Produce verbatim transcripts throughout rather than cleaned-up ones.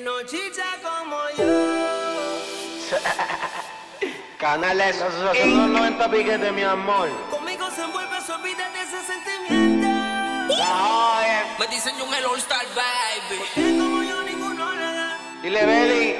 Él no chicha como yo. Canales, esos son noventa piquetes, mi amor. Conmigo se envuelve, se olvida de ese sentimiento. La oye. Me dicen yo un All Star, baby. Porque como yo ninguno le da. Dile, Belly.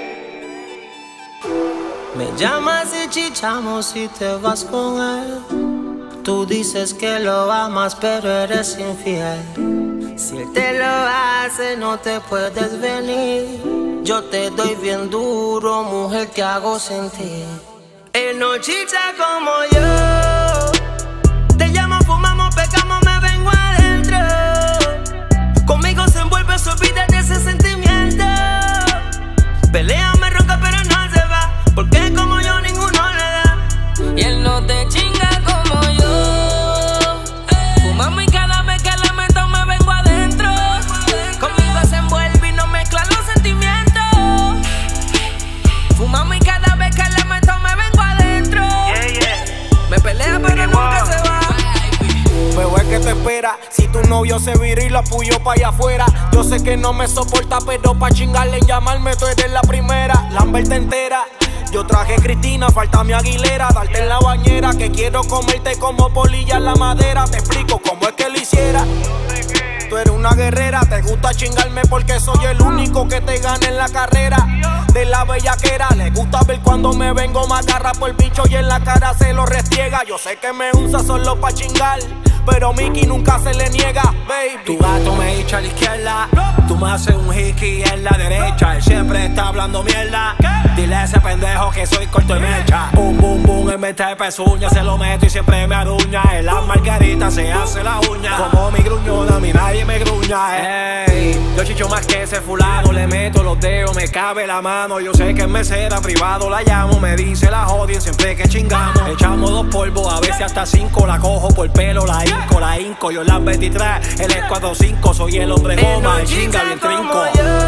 Me llamas y chichamos y te vas con él. Tú dices que lo amas, pero eres infiel. Si él te lo hace, no te puedes venir. Yo te doy bien duro, mujer, te hago sentir. Él no chicha como yo. Te llamo, fumamos, pecamos, me vengo adentro. Conmigo se envuelve, se olvida de ese sentimiento. Pelea, me ronca, pero no se va. Porque como yo ninguno le da. Y él no te chinga como yo. Fumamos y cada vez que le meto me vengo adentro. Conmigo se envuelve y no mezcla los sentimientos. Fumamos y cada vez que le meto me vengo adentro. Yeah, yeah. Me pelea pero nunca se va. Bebé, ¿qué te espera? Si tu novio se vira y lo apoyó pa' allá afuera. Yo sé que no me soporta, pero pa' chingarle en llamarme tú eres la primera. Lamberte entera. Yo traje Cristina, falta mi Aguilera. Darte en la bañera, que quiero comerte como polilla en la madera. Te explico cómo es que lo hiciera. Tú eres una guerrera, te gusta chingarme porque soy el único que te gana en la carrera. De la bellaquera, le gusta ver cuando me vengo, me agarra por el bicho y en la cara se lo restriega. Yo sé que me usa solo pa' chingar, pero Mickey nunca se le niega, baby. Tu gato me echa a la izquierda, tú me haces un hickey en la derecha. Él siempre está hablando mierda. Dile a ese pendejo que soy corto y mecha. Boom, boom, boom, en vez de pezuña se lo meto y siempre me aruña. En las margaritas se hace la uña. Como mi gruñona, a mí nadie me gruña. Ey, yo chicho más que ese fulano. Le meto los dedos, me cabe la mano. Yo sé que en mesera privado la llamo. Me dice la jodien siempre que chingamos. Echamos dos polvos, a veces hasta cinco. La cojo por pelo, la hinco, la hinco. Yo en las veintitrés, él es cuatro cinco. Soy el hombre goma, el chinga bien trinco.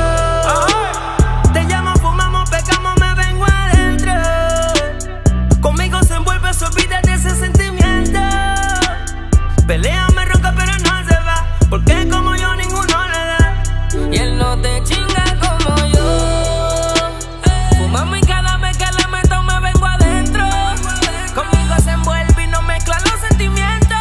Te llamo, fumamos, pecamos, me vengo adentro. Conmigo se envuelve, se olvida de ese sentimiento. Pelea, me ronca, pero no se va. Porque como yo ninguno le da. Y él no te chinga como yo. Fumamos y cada vez que le meto me vengo adentro. Conmigo se envuelve y no mezcla los sentimientos.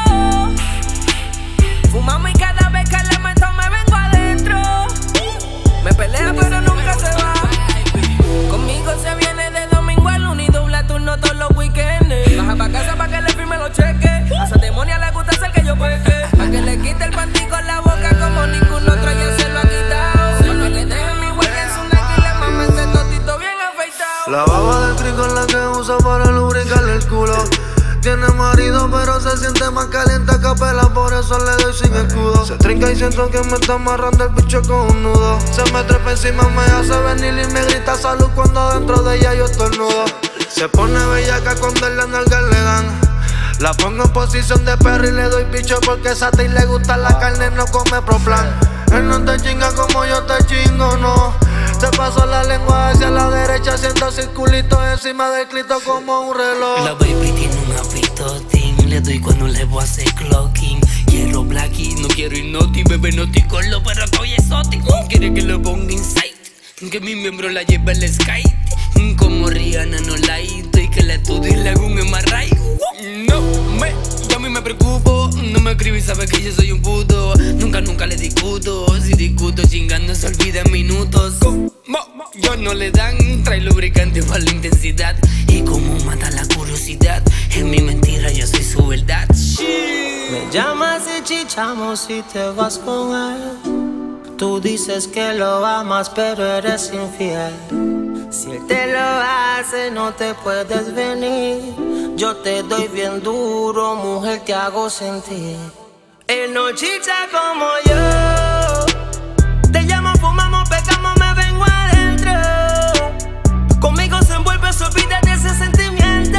Fumamos y cada vez que le meto me vengo adentro. Me pelea pero nunca se va. Conmigo se viene de domingo a lunes y dobla turno todos los weekends. Baja pa' casa pa' que le firme los cheques. A esa demonia le gusta hacer que yo peque. Pa' que le quite el panty con la boca como ningún otro ya se lo ha quitado. Pa' que le deje mi huella en su neck y le mame ese totito bien afeitado. La baba de crico es la que usa para lubricarle el culo. Tiene marido pero se siente más caliente a capela, por eso le doy sin escudo. Se trinca y siento que me está amarrando el bicho con un nudo. Se me trepa encima, me hace venir y me grita salud cuando dentro de ella yo estornudo. Se pone bellaca cuando en la nalga le dan. La pongo en posición de perro y le doy bicho porque esa ti le gusta la carne, no come proplan. Él no te chinga como yo te chingo, no. Se pasó la lengua hacia la derecha haciendo circulitos encima del clito como un reloj. La baby tiene un apitotín, le doy cuando le voy a hacer clocking. Quiero blacky, no quiero hipnotic, bebé no estoy con lo pero estoy exótico. Quiere que le ponga insight, que mi miembro la lleve al skate. Como Rihanna no la hito y que la todo y le hago un emarray. No, me, yo a mí me preocupo. No me escribo y sabe que yo soy un puto. Nunca, nunca le discuto. Si discuto chingando se olvida en minutos. Como yo no le dan, trae lubricante para la intensidad. Y como mata la curiosidad, en mi mentira yo soy su verdad. Shit. Me llamas y chichamos y te vas con él. Tú dices que lo amas pero eres infiel. Si él te lo hace no te puedes venir. Yo te doy bien duro, mujer, te hago sentir. Él no chicha como yo. Te llamo, fumamos, pecamos, me vengo adentro. Conmigo se envuelve, se olvida de ese sentimiento.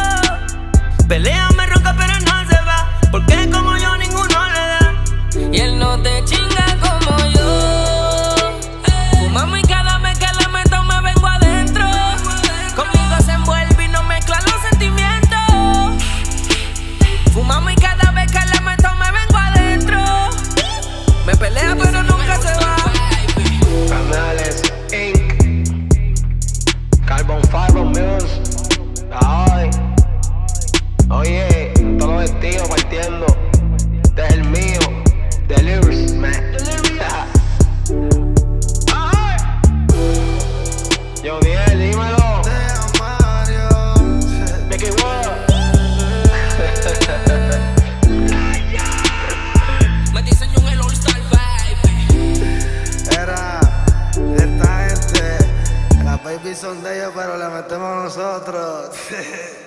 Pelea, me ronca, pero no se va. Porque como yo ninguno le da. Y él no te chinga como yo. Fumamos y cada vez que le meto me vengo adentro. Conmigo se envuelve y no mezcla los sentimientos. Fumamos y cada vez que le meto me vengo adentro. Me pelea baby son de ellos, pero le metemos nosotros.